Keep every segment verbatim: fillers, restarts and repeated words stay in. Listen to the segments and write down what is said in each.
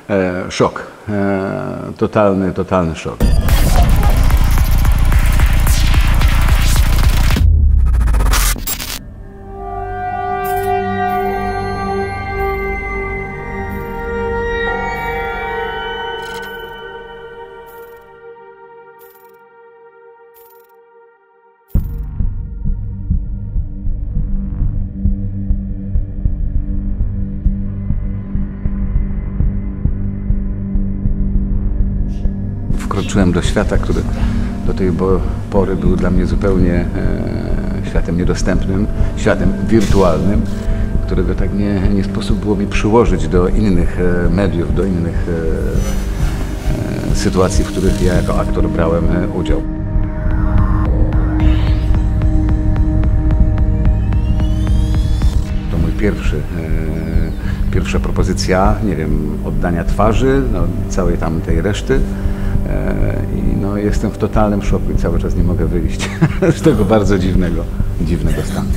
E, szok. E, totalny, totalny szok. Wkroczyłem do świata, który do tej pory był dla mnie zupełnie e, światem niedostępnym, światem wirtualnym, którego tak nie, nie sposób było mi przyłożyć do innych e, mediów, do innych e, e, sytuacji, w których ja jako aktor brałem e, udział. To mój pierwszy, e, pierwsza propozycja, nie wiem, oddania twarzy, no, całej tam tej reszty. I no, jestem w totalnym szoku i cały czas nie mogę wyjść z tego bardzo dziwnego, dziwnego stanu.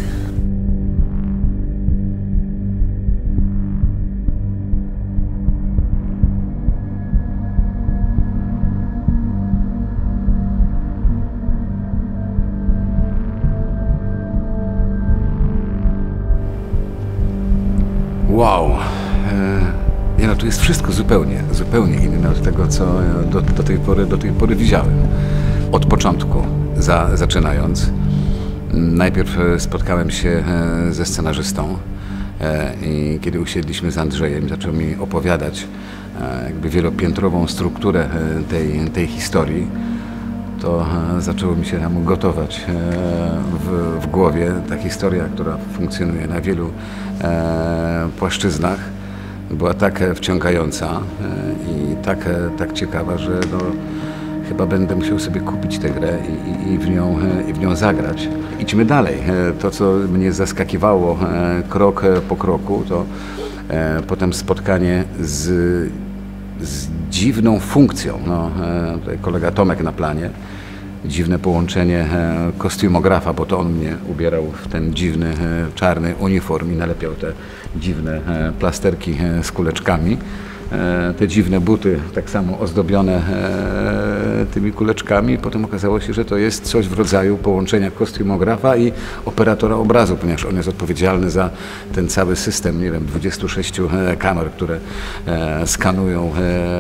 Wow! Nie no, tu jest wszystko zupełnie, zupełnie inne od tego, co do, do, tej, pory, do tej pory widziałem. Od początku, za, zaczynając, najpierw spotkałem się ze scenarzystą i kiedy usiedliśmy z Andrzejem, zaczął mi opowiadać jakby wielopiętrową strukturę tej, tej historii, to zaczęło mi się tam gotować w, w głowie ta historia, która funkcjonuje na wielu płaszczyznach. Była tak wciągająca i tak, tak ciekawa, że no, chyba będę musiał sobie kupić tę grę i, i, i, w nią, i w nią zagrać. Idźmy dalej. To, co mnie zaskakiwało krok po kroku, to potem spotkanie z, z dziwną funkcją. No, tutaj kolega Tomek na planie. Dziwne połączenie kostiumografa, bo to on mnie ubierał w ten dziwny, czarny uniform i nalepiał te dziwne plasterki z kuleczkami. Te dziwne buty tak samo ozdobione tymi kuleczkami. Potem okazało się, że to jest coś w rodzaju połączenia kostiumografa i operatora obrazu, ponieważ on jest odpowiedzialny za ten cały system, nie wiem, dwudziestu sześciu kamer, które skanują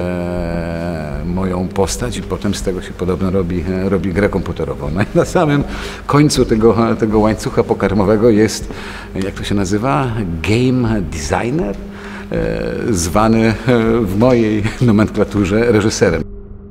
moją postać i potem z tego się podobno robi, robi grę komputerową. No i na samym końcu tego, tego łańcucha pokarmowego jest, jak to się nazywa, game designer, zwany w mojej nomenklaturze reżyserem.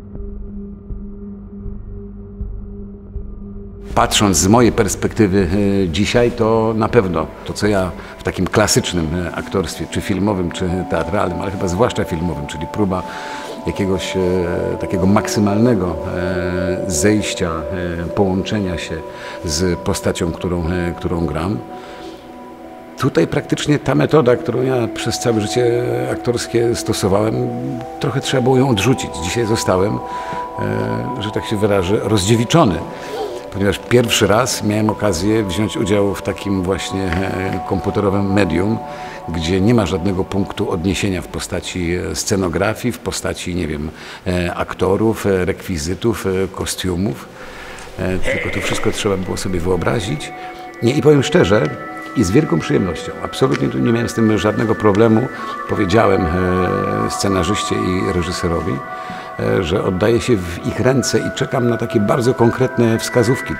Patrząc z mojej perspektywy dzisiaj, to na pewno to, co ja w takim klasycznym aktorstwie, czy filmowym, czy teatralnym, ale chyba zwłaszcza filmowym, czyli próba jakiegoś e, takiego maksymalnego e, zejścia, e, połączenia się z postacią, którą, e, którą gram. Tutaj praktycznie ta metoda, którą ja przez całe życie aktorskie stosowałem, trochę trzeba było ją odrzucić. Dzisiaj zostałem, e, że tak się wyrażę, rozdziewiczony, ponieważ pierwszy raz miałem okazję wziąć udział w takim właśnie e, komputerowym medium, gdzie nie ma żadnego punktu odniesienia w postaci scenografii, w postaci, nie wiem, e, aktorów, e, rekwizytów, e, kostiumów, e, tylko to wszystko trzeba było sobie wyobrazić. Nie, i powiem szczerze, i z wielką przyjemnością. Absolutnie tu nie miałem z tym żadnego problemu. Powiedziałem e, scenarzyście i reżyserowi, e, że oddaję się w ich ręce i czekam na takie bardzo konkretne wskazówki.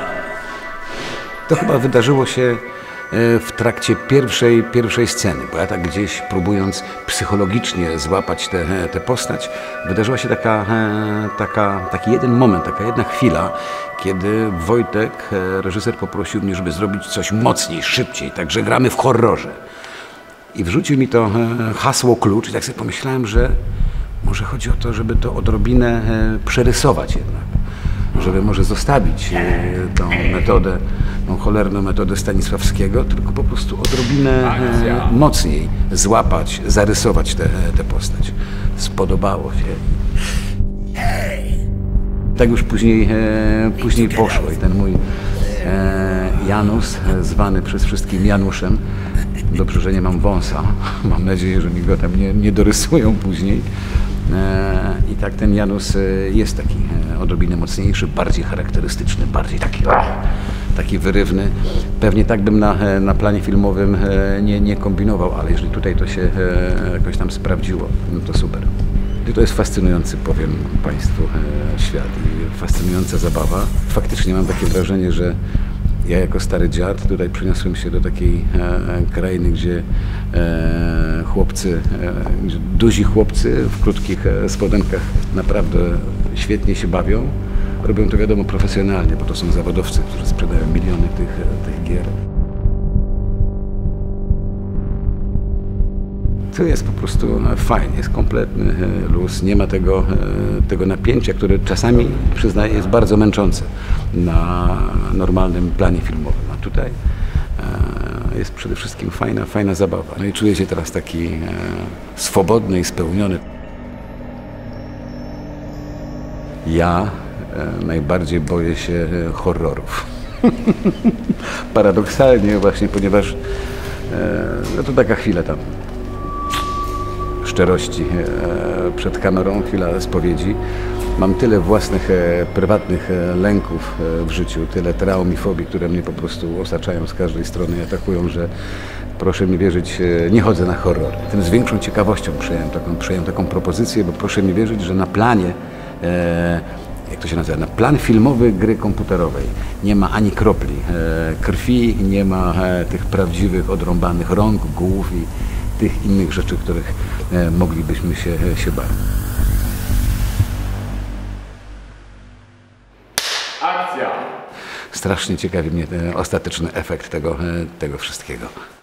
To chyba wydarzyło się e, w trakcie pierwszej, pierwszej sceny, bo ja tak gdzieś próbując psychologicznie złapać tę postać, wydarzyła się taka, e, taka, taki jeden moment, taka jedna chwila, kiedy Wojtek, reżyser, poprosił mnie, żeby zrobić coś mocniej, szybciej, także gramy w horrorze. I wrzucił mi to hasło klucz i tak sobie pomyślałem, że może chodzi o to, żeby to odrobinę przerysować jednak. Żeby może zostawić tą metodę, tą cholerną metodę Stanisławskiego, tylko po prostu odrobinę mocniej złapać, zarysować tę postać. Spodobało się. Tak już później, e, później poszło i ten mój e, Janusz, zwany przez wszystkich Januszem, Dobrze, że nie mam wąsa. Mam nadzieję, że mi go tam nie, nie dorysują później. I tak ten Janus jest taki odrobinę mocniejszy, bardziej charakterystyczny, bardziej taki, taki wyrywny. Pewnie tak bym na, na planie filmowym nie, nie kombinował, ale jeżeli tutaj to się jakoś tam sprawdziło, no to super. I to jest fascynujący, powiem Państwu, świat i fascynująca zabawa. Faktycznie mam takie wrażenie, że ja jako stary dziad tutaj przeniosłem się do takiej e, krainy, gdzie e, chłopcy, e, gdzie duzi chłopcy w krótkich e, spodenkach naprawdę świetnie się bawią. Robią to wiadomo profesjonalnie, bo to są zawodowcy, którzy sprzedają miliony tych, tych gier. To jest po prostu fajnie, jest kompletny luz, nie ma tego, tego napięcia, które czasami, przyznaję, jest bardzo męczące na normalnym planie filmowym. A tutaj jest przede wszystkim fajna, fajna zabawa. No i czuję się teraz taki swobodny i spełniony. Ja najbardziej boję się horrorów. Paradoksalnie właśnie, ponieważ no to taka chwila tam szczerości przed kamerą, chwila spowiedzi. Mam tyle własnych, prywatnych lęków w życiu, tyle traum i fobii, które mnie po prostu osaczają z każdej strony i atakują, że proszę mi wierzyć, nie chodzę na horror. Tym z większą ciekawością przyjąłem taką, przyjąłem taką propozycję, bo proszę mi wierzyć, że na planie, jak to się nazywa, na plan filmowy gry komputerowej nie ma ani kropli krwi, nie ma tych prawdziwych odrąbanych rąk, głów i tych innych rzeczy, których moglibyśmy się, się bać. Akcja! Strasznie ciekawi mnie ten ostateczny efekt tego, tego wszystkiego.